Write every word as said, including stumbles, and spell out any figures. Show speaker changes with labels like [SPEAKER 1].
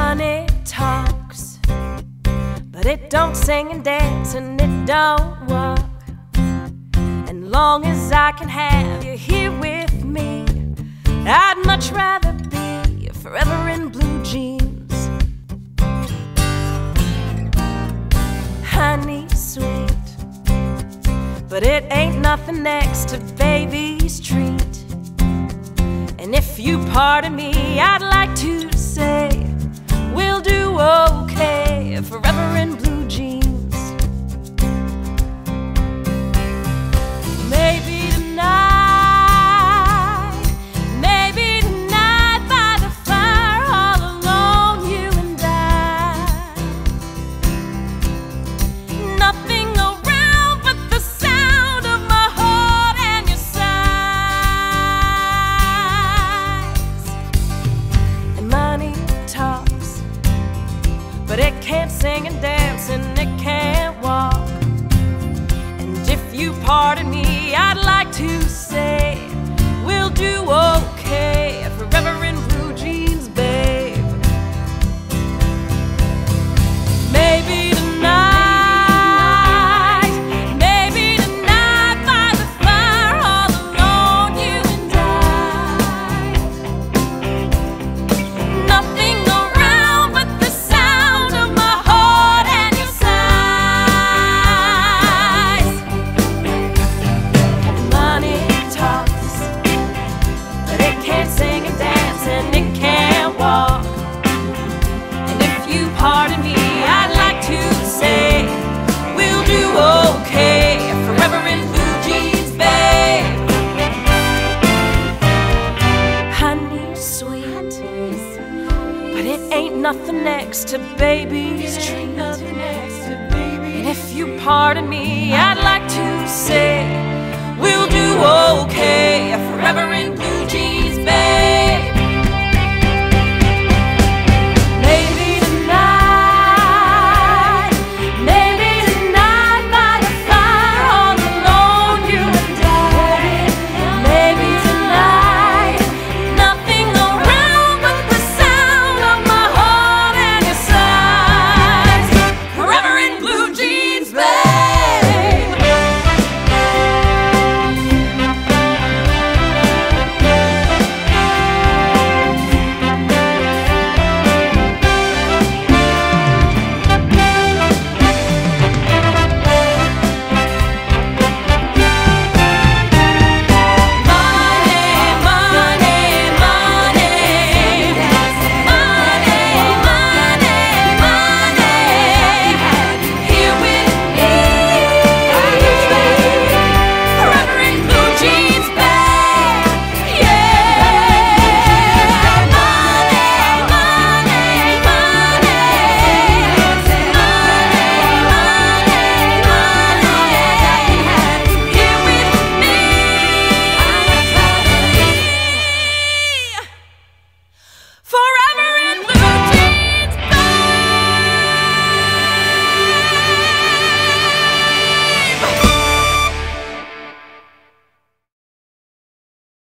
[SPEAKER 1] Money talks, but it don't sing and dance and it don't walk. And long as I can have you here with me, I'd much rather be forever in blue jeans. Honey sweet, but it ain't nothing next to baby's treat. And if you pardon me, I'd like to say we'll do okay forever in blue jeans. Maybe tonight, maybe tonight by the fire, all alone, you and I. Nothing around but the sound of my heart and your sighs. And money talks, but it can't sing and dance and it can't walk. And if you pardon me, I'd like to say we'll do okay forever in blue jeans, babe. Maybe tonight, maybe tonight by the fire, all alone, you and I. Nothing around but the sound of my heart and your sighs. Money talks, but it can't sing and dance and it can't walk. And if you pardon me, I'd like to say we'll do okay forever in blue jeans, babe. Honey sweet, but it ain't nothing next to baby's treat. And if you pardon me, I'd like to say we'll do okay forever in blue